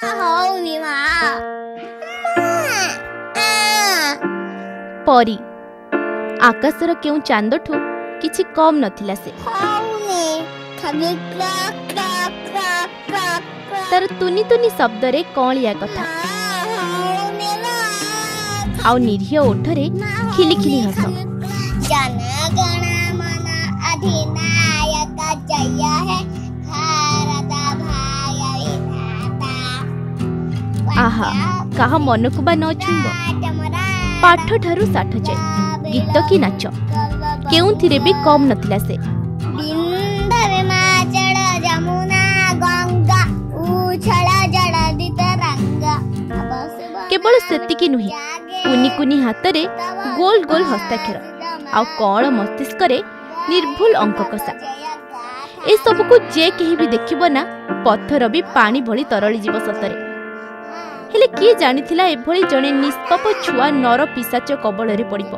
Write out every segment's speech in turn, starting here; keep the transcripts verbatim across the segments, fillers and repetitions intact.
परी आकाशर केउ चांदठू किछि कम नथिला से तार तुनी तुनी शब्द रे कौलिया कथा आउ निरीह ओठरे खिली खिली हस जन गण मन अधिनायक जय है भारत भाई विधाता। आहा कहा मन को बा न छुंब पाठ ठारू साठ जाए गीत की नाच केउ थिरे भी कम नथिला से केवल सेतिकी नुहे कुनी कुनी हाथ रे गोल गोल हस्ताक्षर आउ कौन मस्तिष्क रे निर्भुल अंक कषा ए सब को जे कहीं भी देखिबो ना पत्थर भी पानी भली तरली जीव सतरे हेले किए जानिथिला एभली जणे निष्पाप छुआ नर पिशाच कबल रे पड़िबो।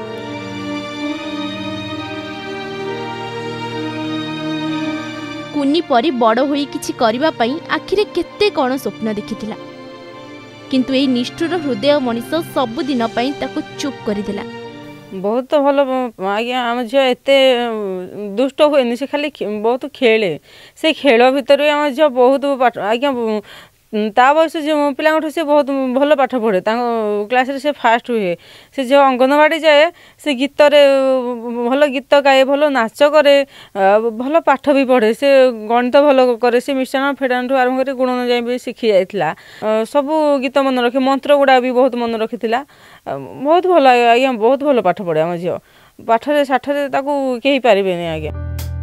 कुनी परी बड़ होई किछि करिबा पई आखिरे केते कोन स्वप्न देखिथिला किंतु एई निष्ठुर हृदय मनीष सबुदिन पई ताकू चुप कर दिला। बहुत भल आज्ञा आम झील एत दुष्ट हुए से खाली बहुत खेले से खेल भितर आम झील बहुत आज्ञा ता बयस जो पिला से बहुत भल पाठ पढ़े क्लास रे से फास्ट हुए से जो अंगनवाड़ी जाए से गीत रे भल गीत गाए भल नाच करे भल पाठ भी पढ़े से गणित भल करे से मिश्रण फेडान आरंभ कर गुणन जाए भी शिखी जाइला सब गीत मन रखे मंत्र गुड़ा भी बहुत मन रखी बहुत भल आज्ञा बहुत भल पाठ पढ़े आम झील पाठ साठ कहीं पारे आज्ञा।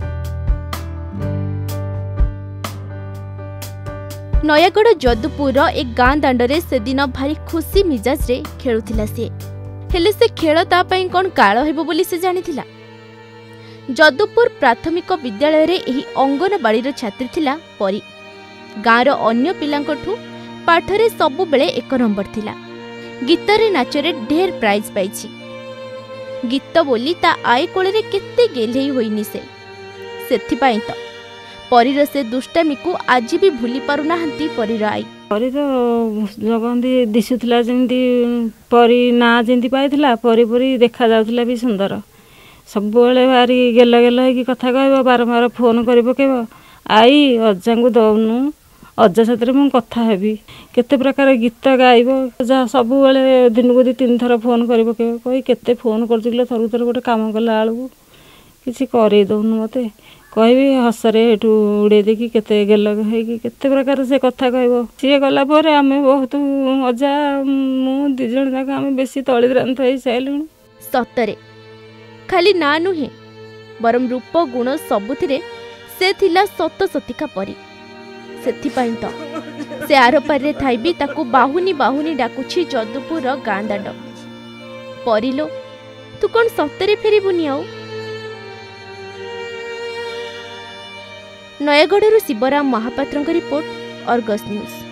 नयागढ़ जदुपुर एक गाँ दांडरे से दिन भारी खुशी मिजाज रे खेलुथिला से हेले से खेल ता पई कोन काळ हेबो बोली से जानिथिला। जदुपुर प्राथमिक विद्यालय रे एही अंगनबाड़ी रो छात्री थिला परी गाँ रो अन्य पिलांकठू पाठ रे सब बेले एक नंबर थिला गीत रे नाच रे ढेर प्राइज पाइछि गीत बोली ता आय कोळे रे केते गेलेई होइनी से सेथि पई त परीर से दुष्टामी को आज भी भूली पारु नाहंती परीर आई परी तो जगंती दिशुला जमी परी ना जमी पाइला परी परी देखा जाउथला भी सुंदर सब भारी गेल गेल हो कथा कह बारंबार फोन कर पकेब आई अजा को दौनु अजा साथ मु कथा हेबी केते प्रकार गीत गाइब जहाँ सब दिन को दी तीन थर फोन कर पकेब कही केते फोन कर थरु थर गोटे कम कला बेलू किसी कर दौनु मते कहबी हसरे हेठू उड़े देखी केते गेल होगी केते प्रकार से कथा कहब सी गला आम बहुत अजा मु दी जन जाक आम बेसी तलिद्रांत हो सारे सतरे खाली ना नुहे बरम रूप गुण सबुथिरे से थिला सत सतिका परी सेथिपाई तो से आर पारे थाई भी ताकू बाहुनी बाहुनी डाकुछि जदुपुर गाँ दांड परिलो तू कौन सतरे फेरिबुनी आउ। Nayagarh Shivaram Mahapatra report Argus news.